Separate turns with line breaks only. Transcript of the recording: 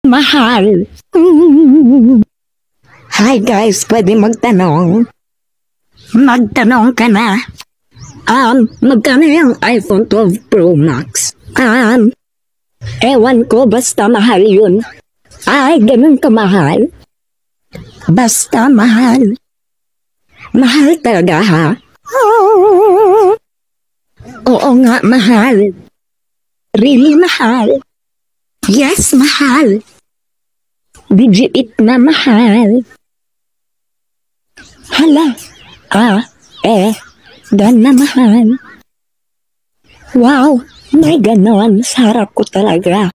Mahal. Hi guys, pwede magtanong? Magtanong ka na. Magkano yung iPhone 12 Pro Max? Ewan ko, basta mahal yun. Ay, ganun kamahal? Basta mahal. Mahal talaga ha? Oo nga, mahal. Really mahal. Yes, mahal. Did you eat na mahal? Hala. Dan na mahal. Wow, may ganon. Sarap ko talaga.